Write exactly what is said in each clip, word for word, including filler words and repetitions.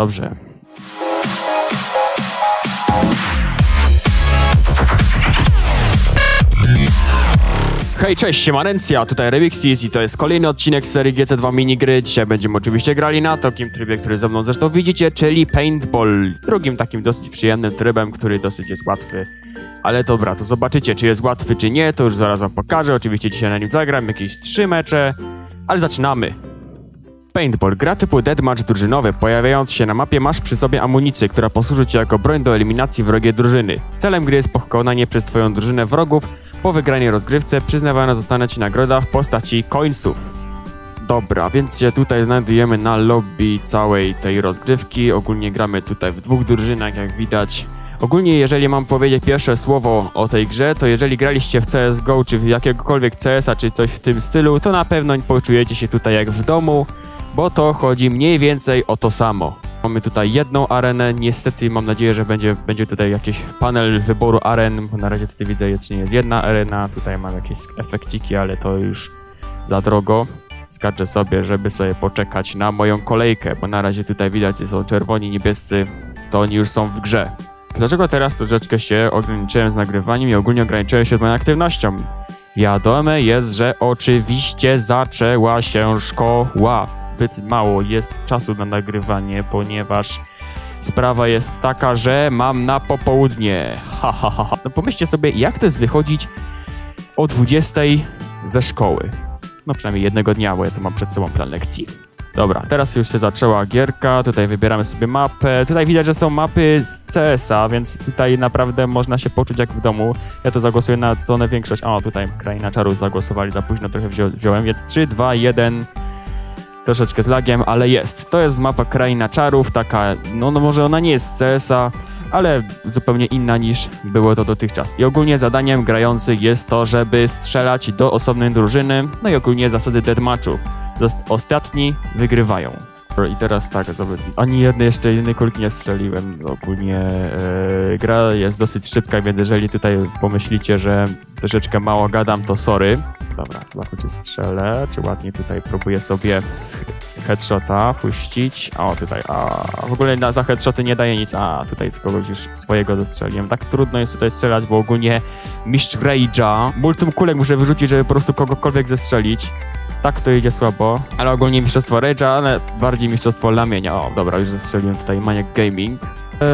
Dobrze. Hej, cześć, siemanencja, tutaj Remixis i to jest kolejny odcinek z serii G C dwa Minigry. Dzisiaj będziemy oczywiście grali na takim trybie, który ze mną zresztą widzicie, czyli Paintball. Drugim takim dosyć przyjemnym trybem, który dosyć jest łatwy. Ale dobra, to zobaczycie, czy jest łatwy, czy nie, to już zaraz wam pokażę. Oczywiście dzisiaj na nim zagram jakieś trzy mecze, ale zaczynamy. Paintball. Gra typu deathmatch drużynowy. Pojawiając się na mapie masz przy sobie amunicję, która posłuży ci jako broń do eliminacji wrogiej drużyny. Celem gry jest pokonanie przez twoją drużynę wrogów. Po wygranej rozgrywce przyznawana zostanie ci nagroda w postaci coinsów. Dobra, więc się tutaj znajdujemy na lobby całej tej rozgrywki. Ogólnie gramy tutaj w dwóch drużynach, jak widać. Ogólnie, jeżeli mam powiedzieć pierwsze słowo o tej grze, to jeżeli graliście w C S G O, czy w jakiegokolwiek C S a, czy coś w tym stylu, to na pewno poczujecie się tutaj jak w domu, bo to chodzi mniej więcej o to samo. Mamy tutaj jedną arenę, niestety mam nadzieję, że będzie, będzie tutaj jakiś panel wyboru aren, bo na razie tutaj widzę, że nie jest jedna arena, tutaj mam jakieś efekciki, ale to już za drogo. Skaczę sobie, żeby sobie poczekać na moją kolejkę, bo na razie tutaj widać, że są czerwoni, niebiescy, to oni już są w grze. Dlaczego teraz troszeczkę się ograniczyłem z nagrywaniem i ogólnie ograniczyłem się z moją aktywnością? Wiadome jest, że oczywiście zaczęła się szkoła. Zbyt mało jest czasu na nagrywanie, ponieważ sprawa jest taka, że mam na popołudnie. Ha, ha, ha, ha. No pomyślcie sobie, jak to jest wychodzić o dwudziestej ze szkoły. No przynajmniej jednego dnia, bo ja tu mam przed sobą plan lekcji. Dobra, teraz już się zaczęła gierka, tutaj wybieramy sobie mapę. Tutaj widać, że są mapy z C S a, więc tutaj naprawdę można się poczuć jak w domu. Ja to zagłosuję na tonę większość. O, tutaj Kraina Czarów zagłosowali, za późno trochę wzią wziąłem, więc trzy, dwa, jeden... Troszeczkę z lagiem, ale jest. To jest mapa Kraina Czarów, taka, no, no może ona nie jest z C S a, ale zupełnie inna niż było to dotychczas. I ogólnie zadaniem grających jest to, żeby strzelać do osobnej drużyny, no i ogólnie zasady deathmatchu. Ostatni wygrywają. I teraz tak, ani jednej jeszcze jednej kulki nie strzeliłem. Ogólnie e, gra jest dosyć szybka, więc jeżeli tutaj pomyślicie, że troszeczkę mało gadam, to sorry. Dobra, zobaczmy, czy strzelę, czy ładnie tutaj próbuję sobie z headshota puścić. O, tutaj, a w ogóle na, za headshoty nie daje nic. A, tutaj z kogoś już swojego dostrzeliłem. Tak trudno jest tutaj strzelać, bo ogólnie mistrz Rage'a. Multum kulek muszę wyrzucić, żeby po prostu kogokolwiek zestrzelić. Tak to idzie słabo, ale ogólnie mistrzostwo Rage'a, ale bardziej mistrzostwo lamienia. O, dobra, już zestrzeliłem tutaj Maniac Gaming. Eee,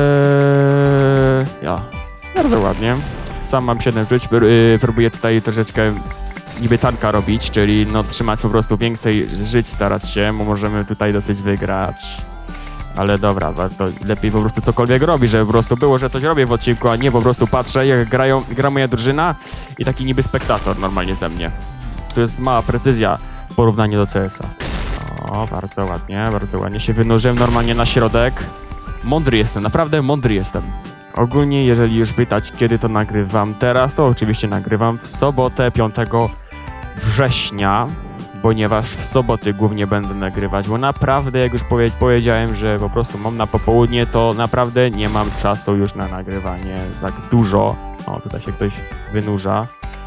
ja, bardzo ładnie. Sam mam siedem żyć, próbuję tutaj troszeczkę niby tanka robić, czyli no trzymać po prostu więcej żyć, starać się, bo możemy tutaj dosyć wygrać. Ale dobra, to lepiej po prostu cokolwiek robi, żeby po prostu było, że coś robię w odcinku, a nie po prostu patrzę, jak grają, gra moja drużyna i taki niby spektator normalnie ze mnie. To jest mała precyzja w porównaniu do C S a. O, bardzo ładnie, bardzo ładnie się wynurzyłem normalnie na środek. Mądry jestem, naprawdę mądry jestem. Ogólnie, jeżeli już pytać, kiedy to nagrywam teraz, to oczywiście nagrywam w sobotę piątego września, ponieważ w soboty głównie będę nagrywać, bo naprawdę, jak już powie powiedziałem, że po prostu mam na popołudnie, to naprawdę nie mam czasu już na nagrywanie tak dużo. O, tutaj się ktoś wynurza.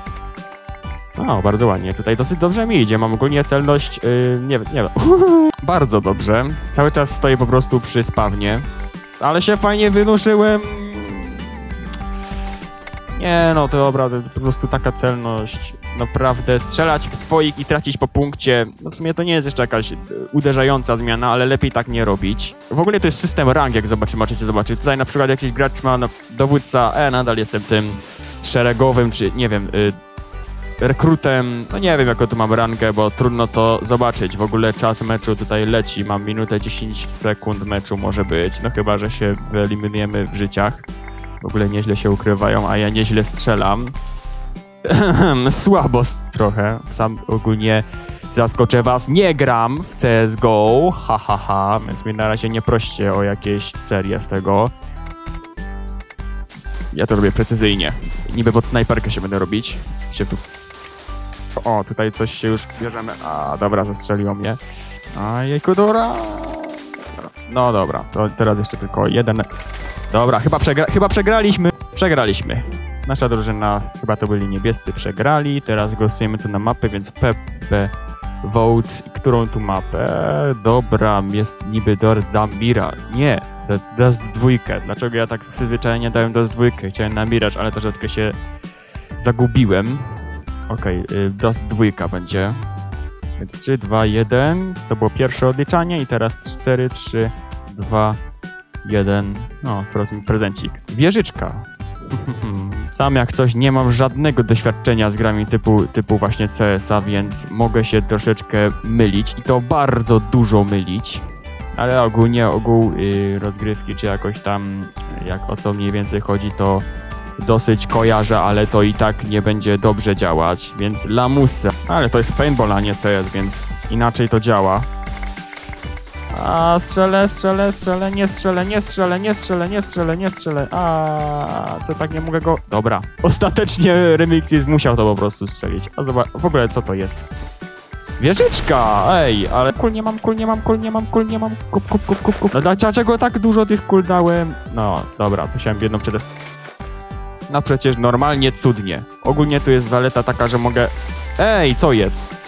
No, bardzo ładnie. Tutaj dosyć dobrze mi idzie. Mam ogólnie celność, yy, nie wiem, nie wiem. Bardzo dobrze. Cały czas stoję po prostu przy spawnie. Ale się fajnie wynuszyłem. Nie no, to dobra, to po prostu taka celność. Naprawdę strzelać w swoich i tracić po punkcie. No w sumie to nie jest jeszcze jakaś uderzająca zmiana, ale lepiej tak nie robić. W ogóle to jest system rang, jak zobaczymy, możecie zobaczyć. Tutaj na przykład jakiś gracz ma no, dowódca, e, nadal jestem tym szeregowym, czy nie wiem, y, rekrutem, no nie wiem jaką tu mam rangę, bo trudno to zobaczyć. W ogóle czas meczu tutaj leci, mam minutę dziesięć sekund meczu może być, no chyba, że się wyeliminujemy w życiach. W ogóle nieźle się ukrywają, a ja nieźle strzelam. Słabo trochę, sam ogólnie zaskoczę was, nie gram w C S G O, ha ha ha, więc mnie na razie nie proście o jakieś serie z tego. Ja to robię precyzyjnie, niby pod snajperkę się będę robić. Się tu... O, tutaj coś się już bierzemy. A, dobra, zastrzeliło mnie. A, jejku, dobra. No dobra, to teraz jeszcze tylko jeden. Dobra, chyba, przegra chyba przegraliśmy. Przegraliśmy. Nasza drużyna, chyba to byli niebiescy, przegrali. Teraz głosujemy tu na mapę, więc P P Vote, którą tu mapę? Dobra, jest niby Dambira. Nie, Dust dwójkę. Dlaczego ja tak przyzwyczajenie dałem Dust dwójkę? Chciałem na Mirage, ale troszeczkę się zagubiłem. Okej, okay, Dust dwójka będzie. Więc trzy, dwa, jeden. To było pierwsze odliczanie i teraz cztery, trzy, dwa, jeden. No, sprawdźmy prezencik. Wieżyczka. Sam jak coś nie mam żadnego doświadczenia z grami typu, typu właśnie C S a, więc mogę się troszeczkę mylić i to bardzo dużo mylić. Ale ogólnie ogół yy, rozgrywki czy jakoś tam, jak o co mniej więcej chodzi, to dosyć kojarzę, ale to i tak nie będzie dobrze działać, więc lamusy. Ale to jest paintball, a nie C S, więc inaczej to działa. A strzelę, strzelę, strzelę, nie strzelę, nie strzelę, nie strzelę, nie strzelę, nie strzelę. A co tak nie mogę go... Dobra. Ostatecznie Remixis musiał to po prostu strzelić. A zobacz, w ogóle co to jest? Wieżyczka! Ej, ale kul nie mam, kul nie mam, kul nie mam, kul nie mam. Kup, kup, kup, kup, kup. No dlaczego tak dużo tych kul dałem? No, dobra, musiałem jedną przetest. No przecież normalnie cudnie. Ogólnie tu jest zaleta taka, że mogę... Ej, co jest?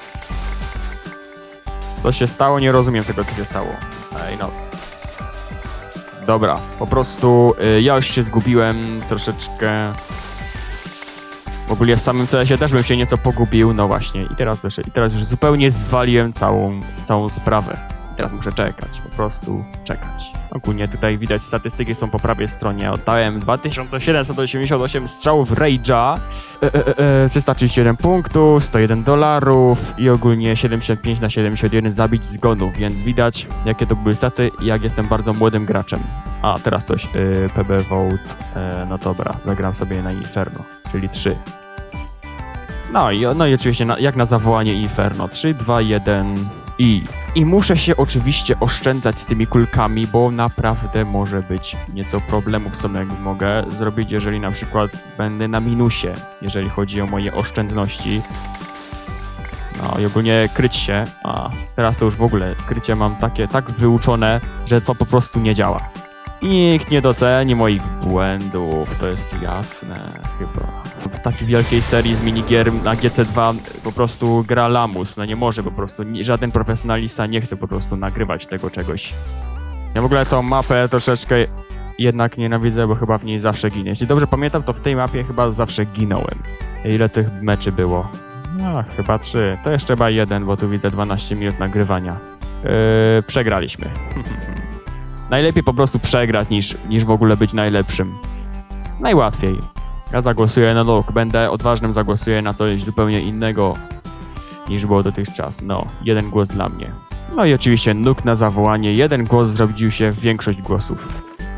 Co się stało? Nie rozumiem tego, co się stało. Ej, no. Dobra, po prostu y, ja już się zgubiłem troszeczkę. W ogóle w samym C S ie też bym się nieco pogubił, no właśnie. I teraz też, i teraz już zupełnie zwaliłem całą, całą sprawę. I teraz muszę czekać, po prostu czekać. Ogólnie tutaj widać, statystyki są po prawej stronie. Oddałem dwa tysiące siedemset osiemdziesiąt osiem strzałów Rage'a, e, e, e, trzysta trzydzieści jeden punktów, sto jeden dolarów i ogólnie siedemdziesiąt pięć na siedemdziesiąt jeden zabić zgonów, więc widać, jakie to były staty i jak jestem bardzo młodym graczem. A, teraz coś, e, P B Vote, e, no dobra, zagram sobie na Inferno, czyli trzy. No i, no i oczywiście na, jak na zawołanie Inferno, trzy, dwa, jeden i... I muszę się oczywiście oszczędzać z tymi kulkami, bo naprawdę może być nieco problemów są, jak mogę zrobić, jeżeli na przykład będę na minusie, jeżeli chodzi o moje oszczędności. No i ogólnie kryć się, a teraz to już w ogóle krycie mam takie tak wyuczone, że to po prostu nie działa. I nikt nie doceni moich błędów, to jest jasne chyba. W takiej wielkiej serii z minigier na G C dwa po prostu gra lamus, no nie może po prostu, żaden profesjonalista nie chce po prostu nagrywać tego czegoś. Ja w ogóle tą mapę troszeczkę jednak nienawidzę, bo chyba w niej zawsze ginę. Jeśli dobrze pamiętam, to w tej mapie chyba zawsze ginąłem. Ile tych meczy było? No, chyba trzy. To jeszcze chyba jeden, bo tu widzę dwanaście minut nagrywania. Yy, przegraliśmy. Najlepiej po prostu przegrać niż, niż w ogóle być najlepszym. Najłatwiej. Ja zagłosuję na Luke. Będę odważnym, zagłosuję na coś zupełnie innego niż było dotychczas. No, jeden głos dla mnie. No i oczywiście Nuke na zawołanie. Jeden głos zrobił się w większość głosów.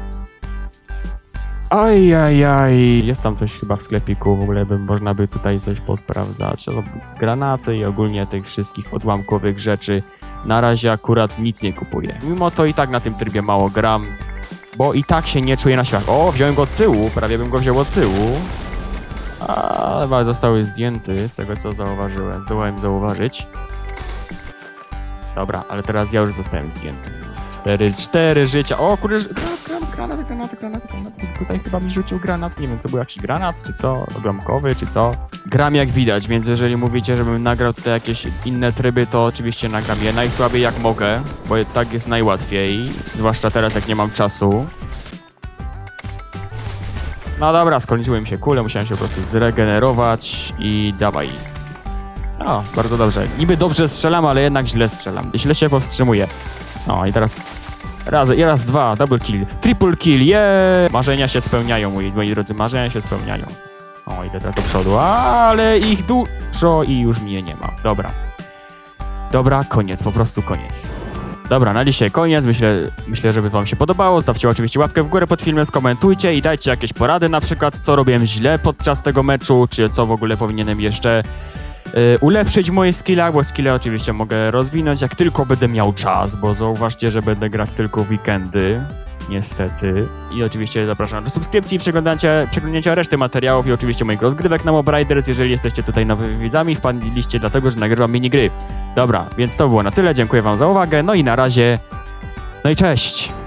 Aj, aj, aj. Jest tam coś chyba w sklepiku, w ogóle by można by tutaj coś posprawdzać. Granaty i ogólnie tych wszystkich odłamkowych rzeczy. Na razie akurat nic nie kupuję. Mimo to i tak na tym trybie mało gram, bo i tak się nie czuję na świat. O, wziąłem go od tyłu, prawie bym go wziął od tyłu. Ale zostały zdjęty, z tego co zauważyłem, zdołałem zauważyć. Dobra, ale teraz ja już zostałem zdjęty. Cztery, cztery życia. O, kurde, granat, granat, granat, granat. Tutaj chyba mi rzucił granat. Nie wiem, to był jakiś granat, czy co? Odłamkowy, czy co? Gram jak widać, więc jeżeli mówicie, żebym nagrał tutaj jakieś inne tryby, to oczywiście nagram je najsłabiej jak mogę, bo tak jest najłatwiej. Zwłaszcza teraz, jak nie mam czasu. No dobra, skończyły mi się kule, musiałem się po prostu zregenerować i dawaj. No, bardzo dobrze. Niby dobrze strzelam, ale jednak źle strzelam. Źle się powstrzymuję. No i teraz raz, i raz, dwa, double kill, triple kill, yeah! Marzenia się spełniają, moi, moi drodzy, marzenia się spełniają. O, idę tak do przodu, ale ich dużo i już mnie nie ma. Dobra. Dobra, koniec, po prostu koniec. Dobra, na dzisiaj koniec. Myślę, myślę, żeby wam się podobało. Zostawcie oczywiście łapkę w górę pod filmem, skomentujcie i dajcie jakieś porady, na przykład co robiłem źle podczas tego meczu, czy co w ogóle powinienem jeszcze Yy, ulepszyć moje skille, bo skille oczywiście mogę rozwinąć, jak tylko będę miał czas, bo zauważcie, że będę grać tylko w weekendy, niestety. I oczywiście zapraszam do subskrypcji, przeglądania, przeglądnięcia reszty materiałów i oczywiście moich rozgrywek na Mob Riders, jeżeli jesteście tutaj nowymi widzami, wpadliście dlatego, że nagrywam minigry. Dobra, więc to było na tyle, dziękuję wam za uwagę, no i na razie, no i cześć!